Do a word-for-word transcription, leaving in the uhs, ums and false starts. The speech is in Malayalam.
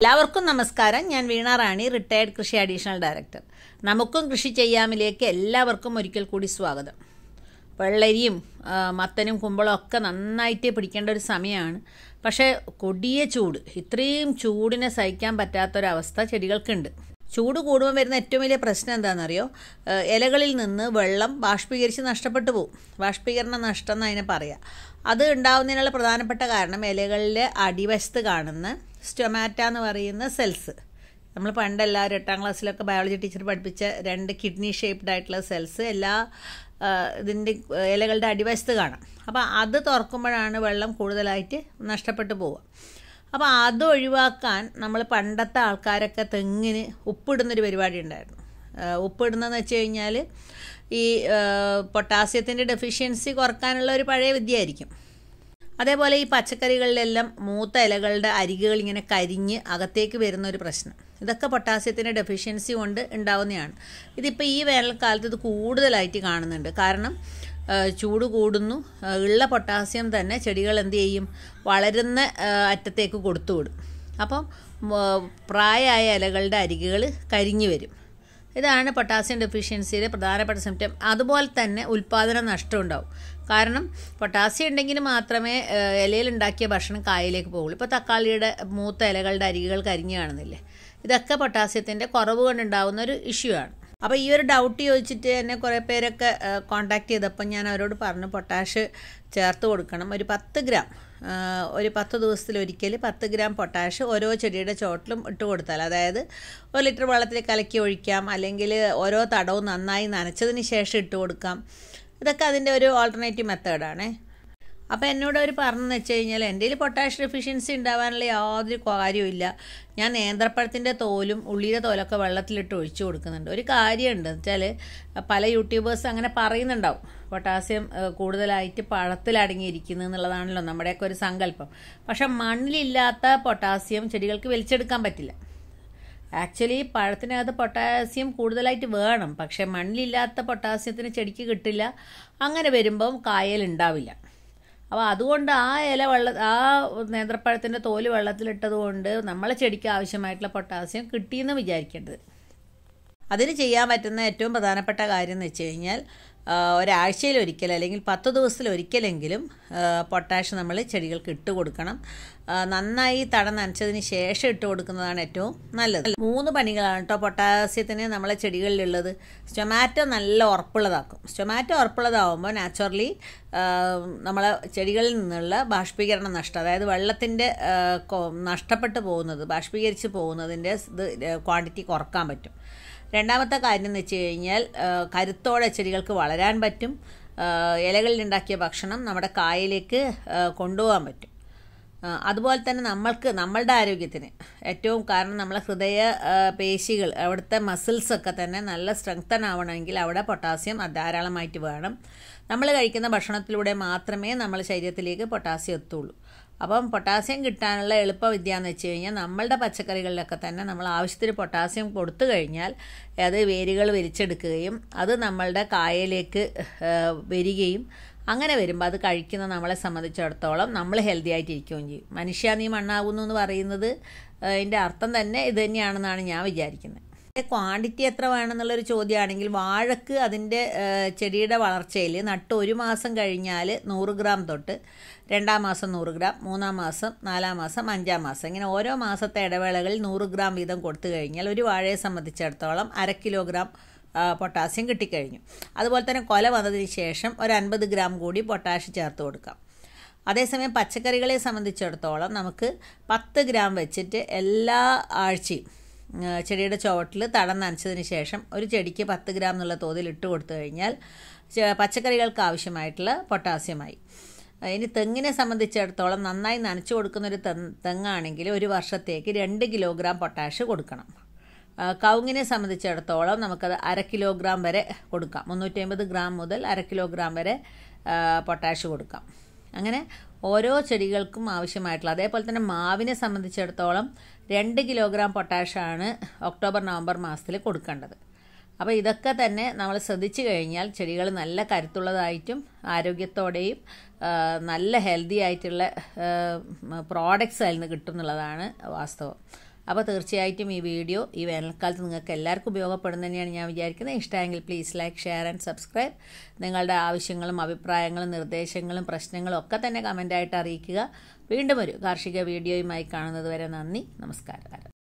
എല്ലാവർക്കും നമസ്കാരം. ഞാൻ വീണ റാണി, റിട്ടയർഡ് കൃഷി അഡീഷണൽ ഡയറക്ടർ. നമുക്കും കൃഷി ചെയ്യാമിലേക്ക് എല്ലാവർക്കും ഒരിക്കൽ കൂടി സ്വാഗതം. വെള്ളരിയും മത്തനും കുമ്പളും ഒക്കെ നന്നായിട്ട് പിടിക്കേണ്ട ഒരു സമയമാണ്. പക്ഷേ കൊടിയ ചൂട്, ഇത്രയും ചൂടിനെ സഹിക്കാൻ പറ്റാത്തൊരവസ്ഥ ചെടികൾക്കുണ്ട്. ചൂട് കൂടുമ്പോൾ വരുന്ന ഏറ്റവും വലിയ പ്രശ്നം എന്താണെന്നറിയോ? ഇലകളിൽ നിന്ന് വെള്ളം ബാഷ്പീകരിച്ച് നഷ്ടപ്പെട്ടു പോകും. ബാഷ്പീകരണ നഷ്ടം എന്ന് അതിനെ പറയാം. അത് ഉണ്ടാവുന്നതിനുള്ള പ്രധാനപ്പെട്ട കാരണം ഇലകളിലെ അടിവശത്ത് കാണുന്ന സ്റ്റൊമാറ്റ എന്ന് പറയുന്ന സെൽസ്. നമ്മൾ പണ്ടെല്ലാവരും എട്ടാം ക്ലാസ്സിലൊക്കെ ബയോളജി ടീച്ചർ പഠിപ്പിച്ച രണ്ട് കിഡ്നി ഷേപ്ഡ് ആയിട്ടുള്ള സെൽസ് എല്ലാ ഇതിൻ്റെ ഇലകളുടെ അടിവശത്ത് കാണാം. അപ്പോൾ അത് തുറക്കുമ്പോഴാണ് വെള്ളം കൂടുതലായിട്ട് നഷ്ടപ്പെട്ടു പോവുക. അപ്പോൾ അത് ഒഴിവാക്കാൻ നമ്മൾ പണ്ടത്തെ ആൾക്കാരൊക്കെ തെങ്ങിന് ഉപ്പിടുന്നൊരു പരിപാടി ഉണ്ടായിരുന്നു. ഉപ്പിടുന്നതെന്ന് വെച്ച് കഴിഞ്ഞാൽ ഈ പൊട്ടാസ്യത്തിൻ്റെ ഡെഫിഷ്യൻസി കുറക്കാനുള്ള ഒരു പഴയ വിദ്യയായിരിക്കും. അതേപോലെ ഈ പച്ചക്കറികളിലെല്ലാം മൂത്ത ഇലകളുടെ അരികുകൾ ഇങ്ങനെ കരിഞ്ഞ് അകത്തേക്ക് വരുന്ന ഒരു പ്രശ്നം, ഇതൊക്കെ പൊട്ടാസ്യത്തിൻ്റെ ഡെഫിഷ്യൻസി കൊണ്ട് ഉണ്ടാവുന്നതാണ്. ഇതിപ്പോൾ ഈ വേനൽക്കാലത്ത് ഇത് കൂടുതലായിട്ട് കാണുന്നുണ്ട്. കാരണം ചൂട് കൂടുന്നു, ഉള്ള പൊട്ടാസ്യം തന്നെ ചെടികൾ എന്ത് ചെയ്യും, വളരുന്ന അറ്റത്തേക്ക് കൊടുത്തു വിടും. അപ്പം പ്രായമായ ഇലകളുടെ അരികുകൾ കരിഞ്ഞു വരും. ഇതാണ് പൊട്ടാസ്യം ഡെഫിഷ്യൻസിയുടെ പ്രധാനപ്പെട്ട സിംറ്റം. അതുപോലെ തന്നെ ഉൽപ്പാദന നഷ്ടം ഉണ്ടാവും. കാരണം പൊട്ടാസ്യം ഉണ്ടെങ്കിൽ മാത്രമേ ഇലയിൽ ഉണ്ടാക്കിയ ഭക്ഷണം കായയിലേക്ക് പോകുള്ളൂ. ഇപ്പോൾ തക്കാളിയുടെ മൂത്ത ഇലകളുടെ അരികുകൾ കരിഞ്ഞു കാണുന്നില്ലേ? ഇതൊക്കെ പൊട്ടാസ്യത്തിൻ്റെ കുറവ് കൊണ്ടുണ്ടാകുന്ന ഒരു ഇഷ്യൂ ആണ്. അപ്പോൾ ഈ ഒരു ഡൗട്ട് ചോദിച്ചിട്ട് എന്നെ കുറേ പേരൊക്കെ കോൺടാക്ട് ചെയ്തപ്പോൾ ഞാൻ അവരോട് പറഞ്ഞു, പൊട്ടാഷ് ചേർത്ത് കൊടുക്കണം. ഒരു പത്ത് ഗ്രാം ഒരു പത്ത് ദിവസത്തിലൊരിക്കൽ പത്ത് ഗ്രാം പൊട്ടാഷ് ഓരോ ചെടിയുടെ ചോട്ടിലും ഇട്ട് കൊടുത്താൽ, അതായത് ഒരു ലിറ്റർ വെള്ളത്തിൽ കലക്കി ഒഴിക്കാം, അല്ലെങ്കിൽ ഓരോ തടവും നന്നായി നനച്ചതിന് ശേഷം ഇട്ട് കൊടുക്കാം. ഇതൊക്കെ അതിൻ്റെ ഒരു ഓൾട്ടർനേറ്റീവ് മെത്തേഡാണ്. അപ്പോൾ എന്നോട് അവർ പറഞ്ഞെന്ന് വെച്ച് കഴിഞ്ഞാൽ എൻ്റെ കയ്യിൽ പൊട്ടാഷ് ഡെഫിഷ്യൻസി ഉണ്ടാവാനുള്ള യാതൊരു കാര്യമില്ല. ഞാൻ നേന്ത്രപ്പഴത്തിൻ്റെ തോലും ഉള്ളിയുടെ തോലൊക്കെ വെള്ളത്തിലിട്ട് ഒഴിച്ചു കൊടുക്കുന്നുണ്ട്. ഒരു കാര്യമുണ്ട് വെച്ചാൽ, പല യൂട്യൂബേഴ്സ് അങ്ങനെ പറയുന്നുണ്ടാവും പൊട്ടാസ്യം കൂടുതലായിട്ട് പഴത്തിൽ അടങ്ങിയിരിക്കുന്നു എന്നുള്ളതാണല്ലോ നമ്മുടെയൊക്കെ ഒരു സങ്കല്പം. പക്ഷെ മണ്ണിലില്ലാത്ത പൊട്ടാസ്യം ചെടികൾക്ക് വലിച്ചെടുക്കാൻ പറ്റില്ല. ആക്ച്വലി പഴത്തിനകത്ത് പൊട്ടാസ്യം കൂടുതലായിട്ട് വേണം, പക്ഷെ മണ്ണിലില്ലാത്ത പൊട്ടാസ്യത്തിന് ചെടിക്ക് കിട്ടില്ല. അങ്ങനെ വരുമ്പം കായൽ ഉണ്ടാവില്ല. അപ്പോൾ അതുകൊണ്ട് ആ ഇല വെള്ള ആ നേന്ത്രപ്പഴത്തിൻ്റെ തോല് വെള്ളത്തിലിട്ടത് കൊണ്ട് നമ്മളെ ചെടിക്ക് ആവശ്യമായിട്ടുള്ള പൊട്ടാസ്യം കിട്ടിയെന്ന് വിചാരിക്കേണ്ടത്. അതിന് ചെയ്യാൻ പറ്റുന്ന ഏറ്റവും പ്രധാനപ്പെട്ട കാര്യം എന്ന് വെച്ച് കഴിഞ്ഞാൽ, ഒരാഴ്ചയിൽ ഒരിക്കൽ അല്ലെങ്കിൽ പത്ത് ദിവസത്തിൽ ഒരിക്കലെങ്കിലും പൊട്ടാഷ് നമ്മൾ ചെടികൾക്ക് ഇട്ട് കൊടുക്കണം. നന്നായി തടം നനച്ചതിന് ശേഷം ഇട്ട് കൊടുക്കുന്നതാണ് ഏറ്റവും നല്ലത്. മൂന്ന് പണികളാണ് കേട്ടോ പൊട്ടാസ്യത്തിന് നമ്മളെ ചെടികളിലുള്ളത്. സ്റ്റൊമാറ്റോ നല്ല ഉറപ്പുള്ളതാക്കും. സ്റ്റൊമാറ്റോ ഉറപ്പുള്ളതാവുമ്പോൾ നാച്ചുറലി നമ്മളെ ചെടികളിൽ നിന്നുള്ള ബാഷ്പീകരണ നഷ്ടം, അതായത് വെള്ളത്തിൻ്റെ നഷ്ടപ്പെട്ടു പോകുന്നത്, ബാഷ്പീകരിച്ച് പോകുന്നതിൻ്റെ ഇത് ക്വാണ്ടിറ്റി കുറക്കാൻ പറ്റും. രണ്ടാമത്തെ കാര്യം എന്ന് വെച്ച് കഴിഞ്ഞാൽ, കരുത്തോടെ ചെടികൾക്ക് വളരാൻ പറ്റും. ഇലകളിൽ ഉണ്ടാക്കിയ ഭക്ഷണം നമ്മുടെ കായയിലേക്ക് കൊണ്ടുപോകാൻ പറ്റും. അതുപോലെ തന്നെ നമ്മൾക്ക് നമ്മളുടെ ആരോഗ്യത്തിന് ഏറ്റവും, കാരണം നമ്മളെ ഹൃദയ പേശികൾ, അവിടുത്തെ മസിൽസൊക്കെ തന്നെ നല്ല സ്ട്രെങ്തൻ ആവണമെങ്കിൽ അവിടെ പൊട്ടാസ്യം ധാരാളമായിട്ട് വേണം. നമ്മൾ കഴിക്കുന്ന ഭക്ഷണത്തിലൂടെ മാത്രമേ നമ്മുടെ ശരീരത്തിലേക്ക് പൊട്ടാസ്യം എത്തുള്ളൂ. അപ്പം പൊട്ടാസ്യം കിട്ടാനുള്ള എളുപ്പവിദ്യ എന്ന് വെച്ച് കഴിഞ്ഞാൽ, നമ്മളുടെ പച്ചക്കറികളിലൊക്കെ തന്നെ നമ്മൾ ആവശ്യത്തിന് പൊട്ടാസ്യം കൊടുത്തു കഴിഞ്ഞാൽ അത് വേരുകൾ വലിച്ചെടുക്കുകയും അത് നമ്മളുടെ കായയിലേക്ക് വരികയും, അങ്ങനെ വരുമ്പോൾ അത് കഴിക്കുന്ന നമ്മളെ സംബന്ധിച്ചിടത്തോളം നമ്മൾ ഹെൽത്തി ആയിട്ടിരിക്കുകയും ചെയ്യും. മനുഷ്യ നീ മണ്ണാകുന്നു എന്ന് പറയുന്നത് അതിൻ്റെ അർത്ഥം തന്നെ ഇത് തന്നെയാണെന്നാണ് ഞാൻ വിചാരിക്കുന്നത്. ക്വാണ്ടിറ്റി എത്ര വേണമെന്നുള്ളൊരു ചോദ്യമാണെങ്കിൽ, വാഴക്ക് അതിൻ്റെ ചെടിയുടെ വളർച്ചയിൽ നട്ട് ഒരു മാസം കഴിഞ്ഞാൽ നൂറ് ഗ്രാം തൊട്ട് രണ്ടാം മാസം നൂറ് ഗ്രാം, മൂന്നാം മാസം, നാലാം മാസം, അഞ്ചാം മാസം, ഇങ്ങനെ ഓരോ മാസത്തെ ഇടവേളകളിൽ നൂറ് ഗ്രാം വീതം കൊടുത്തു കഴിഞ്ഞാൽ ഒരു വാഴയെ സംബന്ധിച്ചിടത്തോളം അര കിലോഗ്രാം പൊട്ടാസ്യം കിട്ടിക്കഴിഞ്ഞു. അതുപോലെ തന്നെ കൊല വന്നതിന് ശേഷം ഒരു അൻപത് ഗ്രാം കൂടി പൊട്ടാഷ് ചേർത്ത് കൊടുക്കാം. അതേസമയം പച്ചക്കറികളെ സംബന്ധിച്ചിടത്തോളം നമുക്ക് പത്ത് ഗ്രാം വെച്ചിട്ട് എല്ലാ ആഴ്ചയും ചെടിയുടെ ചുവട്ടിൽ തടം നനച്ചതിന് ശേഷം ഒരു ചെടിക്ക് പത്ത് ഗ്രാം എന്നുള്ള തോതിൽ ഇട്ട് കൊടുത്തു കഴിഞ്ഞാൽ പച്ചക്കറികൾക്ക് ആവശ്യമായിട്ടുള്ള പൊട്ടാസ്യമായി. ഇനി തെങ്ങിനെ സംബന്ധിച്ചിടത്തോളം നന്നായി നനച്ചു കൊടുക്കുന്നൊരു തെങ്ങാണെങ്കിൽ ഒരു വർഷത്തേക്ക് രണ്ട് കിലോഗ്രാം പൊട്ടാഷ് കൊടുക്കണം. കവുങ്ങിനെ സംബന്ധിച്ചിടത്തോളം നമുക്കത് അര കിലോഗ്രാം വരെ കൊടുക്കാം. മുന്നൂറ്റി അമ്പത് ഗ്രാം മുതൽ അര കിലോഗ്രാം വരെ പൊട്ടാഷ് കൊടുക്കാം. അങ്ങനെ ഓരോ ചെടികൾക്കും ആവശ്യമായിട്ടുള്ള, അതേപോലെ തന്നെ മാവിനെ സംബന്ധിച്ചിടത്തോളം രണ്ട് കിലോഗ്രാം പൊട്ടാഷാണ് ഒക്ടോബർ നവംബർ മാസത്തിൽ കൊടുക്കേണ്ടത്. അപ്പോൾ ഇതൊക്കെ തന്നെ നമ്മൾ ശ്രദ്ധിച്ചു കഴിഞ്ഞാൽ ചെടികൾ നല്ല കരുത്തുള്ളതായിട്ടും ആരോഗ്യത്തോടെയും നല്ല ഹെൽത്തി ആയിട്ടുള്ള പ്രോഡക്റ്റ്സ് അതിൽ നിന്ന് കിട്ടും എന്നുള്ളതാണ് വാസ്തവം. അപ്പോൾ തീർച്ചയായിട്ടും ഈ വീഡിയോ ഈ വേനൽക്കാലത്ത് നിങ്ങൾക്ക് എല്ലാവർക്കും ഉപയോഗപ്പെടുന്നു തന്നെയാണ് ഞാൻ വിചാരിക്കുന്നത്. ഇഷ്ടമെങ്കിൽ please like, share and subscribe. നിങ്ങളുടെ ആവശ്യങ്ങളും അഭിപ്രായങ്ങളും നിർദ്ദേശങ്ങളും പ്രശ്നങ്ങളും ഒക്കെ തന്നെ കമൻ്റായിട്ട് അറിയിക്കുക. വീണ്ടും ഒരു കാർഷിക വീഡിയോയുമായി കാണുന്നത് വരെ നന്ദി, നമസ്കാരം.